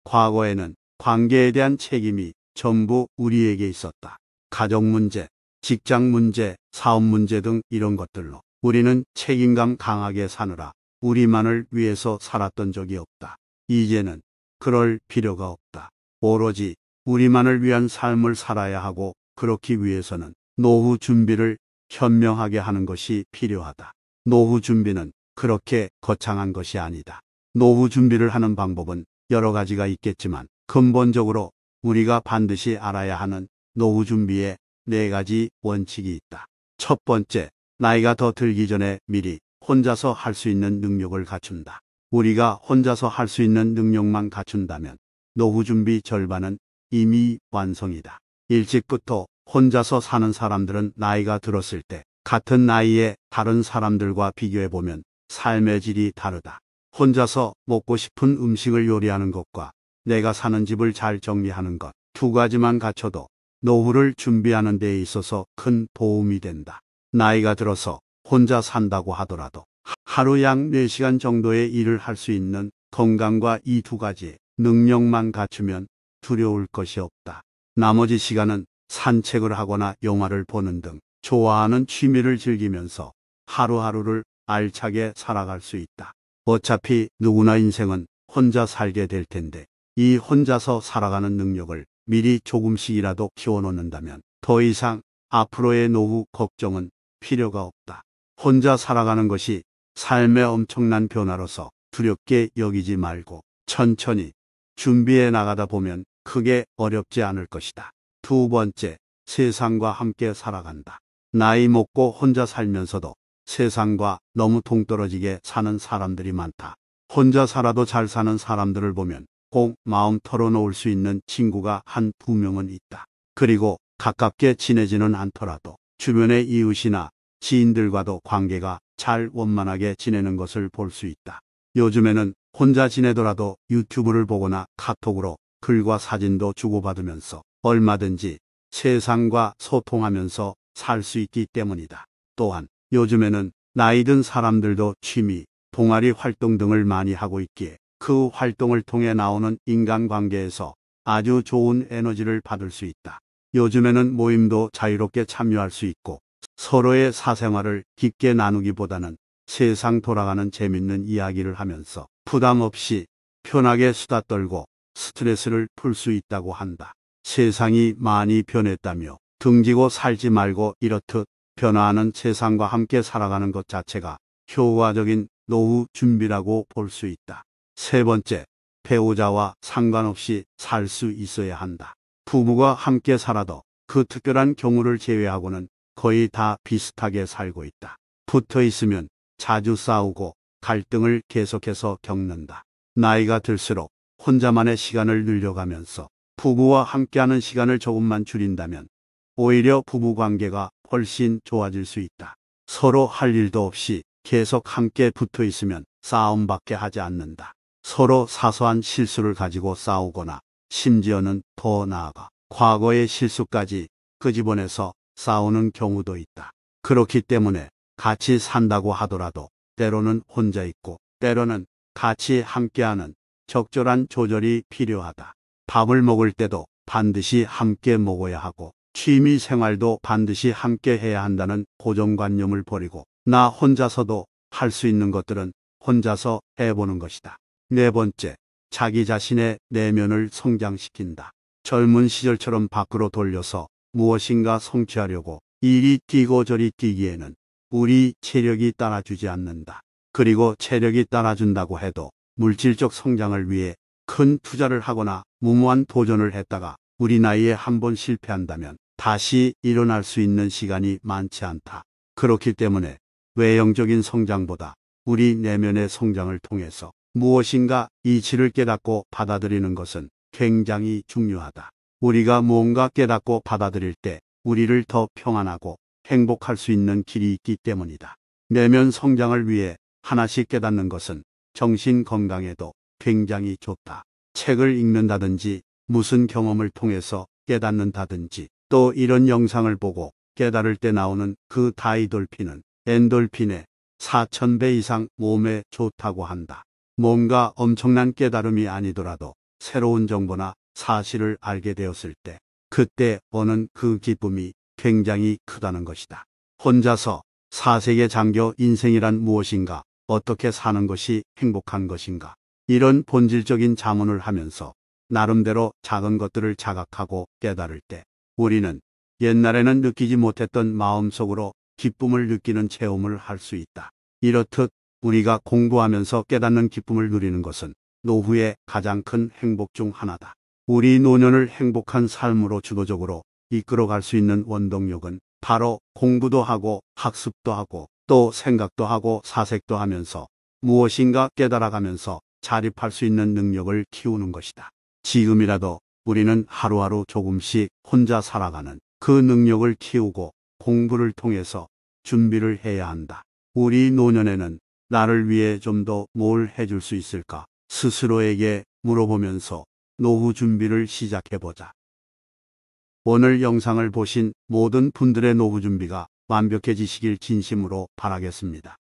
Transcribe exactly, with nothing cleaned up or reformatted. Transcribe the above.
과거에는 관계에 대한 책임이 전부 우리에게 있었다. 가족 문제, 직장 문제, 사업 문제 등 이런 것들로 우리는 책임감 강하게 사느라 우리만을 위해서 살았던 적이 없다. 이제는 그럴 필요가 없다. 오로지 우리만을 위한 삶을 살아야 하고, 그렇기 위해서는 노후 준비를 현명하게 하는 것이 필요하다. 노후 준비는 그렇게 거창한 것이 아니다. 노후 준비를 하는 방법은 여러 가지가 있겠지만 근본적으로 우리가 반드시 알아야 하는 노후 준비에 네 가지 원칙이 있다. 첫 번째, 나이가 더 들기 전에 미리 혼자서 할 수 있는 능력을 갖춘다. 우리가 혼자서 할 수 있는 능력만 갖춘다면 노후 준비 절반은 이미 완성이다. 일찍부터 혼자서 사는 사람들은 나이가 들었을 때 같은 나이의 다른 사람들과 비교해보면 삶의 질이 다르다. 혼자서 먹고 싶은 음식을 요리하는 것과 내가 사는 집을 잘 정리하는 것, 두 가지만 갖춰도 노후를 준비하는 데 있어서 큰 도움이 된다. 나이가 들어서 혼자 산다고 하더라도 하루 약 네 시간 정도의 일을 할 수 있는 건강과 이 두 가지 능력만 갖추면 두려울 것이 없다. 나머지 시간은 산책을 하거나 영화를 보는 등 좋아하는 취미를 즐기면서 하루하루를 알차게 살아갈 수 있다. 어차피 누구나 인생은 혼자 살게 될 텐데, 이 혼자서 살아가는 능력을 미리 조금씩이라도 키워놓는다면 더 이상 앞으로의 노후 걱정은 필요가 없다. 혼자 살아가는 것이 삶의 엄청난 변화로서 두렵게 여기지 말고 천천히 준비해 나가다 보면 크게 어렵지 않을 것이다. 두 번째, 세상과 함께 살아간다. 나이 먹고 혼자 살면서도 세상과 너무 동떨어지게 사는 사람들이 많다. 혼자 살아도 잘 사는 사람들을 보면 꼭 마음 털어놓을 수 있는 친구가 한 두 명은 있다. 그리고 가깝게 지내지는 않더라도 주변의 이웃이나 지인들과도 관계가 잘 원만하게 지내는 것을 볼 수 있다. 요즘에는 혼자 지내더라도 유튜브를 보거나 카톡으로 글과 사진도 주고받으면서 얼마든지 세상과 소통하면서 살 수 있기 때문이다. 또한 요즘에는 나이 든 사람들도 취미, 동아리 활동 등을 많이 하고 있기에 그 활동을 통해 나오는 인간관계에서 아주 좋은 에너지를 받을 수 있다. 요즘에는 모임도 자유롭게 참여할 수 있고 서로의 사생활을 깊게 나누기보다는 세상 돌아가는 재밌는 이야기를 하면서 부담 없이 편하게 수다 떨고 스트레스를 풀 수 있다고 한다. 세상이 많이 변했다며 등지고 살지 말고 이렇듯 변화하는 세상과 함께 살아가는 것 자체가 효과적인 노후 준비라고 볼 수 있다. 세 번째, 배우자와 상관없이 살 수 있어야 한다. 부부가 함께 살아도 그 특별한 경우를 제외하고는 거의 다 비슷하게 살고 있다. 붙어 있으면 자주 싸우고 갈등을 계속해서 겪는다. 나이가 들수록 혼자만의 시간을 늘려가면서 부부와 함께하는 시간을 조금만 줄인다면 오히려 부부관계가 훨씬 좋아질 수 있다. 서로 할 일도 없이 계속 함께 붙어 있으면 싸움밖에 하지 않는다. 서로 사소한 실수를 가지고 싸우거나 심지어는 더 나아가 과거의 실수까지 끄집어내서 싸우는 경우도 있다. 그렇기 때문에 같이 산다고 하더라도 때로는 혼자 있고 때로는 같이 함께하는 적절한 조절이 필요하다. 밥을 먹을 때도 반드시 함께 먹어야 하고 취미 생활도 반드시 함께 해야 한다는 고정관념을 버리고 나 혼자서도 할 수 있는 것들은 혼자서 해보는 것이다. 네 번째, 자기 자신의 내면을 성장시킨다. 젊은 시절처럼 밖으로 돌려서 무엇인가 성취하려고 이리 뛰고 저리 뛰기에는 우리 체력이 따라주지 않는다. 그리고 체력이 따라준다고 해도 물질적 성장을 위해 큰 투자를 하거나 무모한 도전을 했다가 우리 나이에 한번 실패한다면 다시 일어날 수 있는 시간이 많지 않다. 그렇기 때문에 외형적인 성장보다 우리 내면의 성장을 통해서 무엇인가 이치를 깨닫고 받아들이는 것은 굉장히 중요하다. 우리가 무언가 깨닫고 받아들일 때 우리를 더 평안하고 행복할 수 있는 길이 있기 때문이다. 내면 성장을 위해 하나씩 깨닫는 것은 정신 건강에도 굉장히 좋다. 책을 읽는다든지 무슨 경험을 통해서 깨닫는다든지 또 이런 영상을 보고 깨달을 때 나오는 그 다이돌핀은 엔돌핀의 사천 배 이상 몸에 좋다고 한다. 뭔가 엄청난 깨달음이 아니더라도 새로운 정보나 사실을 알게 되었을 때 그때 오는 그 기쁨이 굉장히 크다는 것이다. 혼자서 사색에 잠겨 인생이란 무엇인가, 어떻게 사는 것이 행복한 것인가, 이런 본질적인 자문을 하면서 나름대로 작은 것들을 자각하고 깨달을 때 우리는 옛날에는 느끼지 못했던 마음속으로 기쁨을 느끼는 체험을 할 수 있다. 이렇듯 우리가 공부하면서 깨닫는 기쁨을 누리는 것은 노후의 가장 큰 행복 중 하나다. 우리 노년을 행복한 삶으로 주도적으로 이끌어갈 수 있는 원동력은 바로 공부도 하고 학습도 하고 또 생각도 하고 사색도 하면서 무엇인가 깨달아가면서 자립할 수 있는 능력을 키우는 것이다. 지금이라도 우리는 하루하루 조금씩 혼자 살아가는 그 능력을 키우고 공부를 통해서 준비를 해야 한다. 우리 노년에는 나를 위해 좀 더 뭘 해줄 수 있을까? 스스로에게 물어보면서 노후 준비를 시작해보자. 오늘 영상을 보신 모든 분들의 노후 준비가 완벽해지시길 진심으로 바라겠습니다.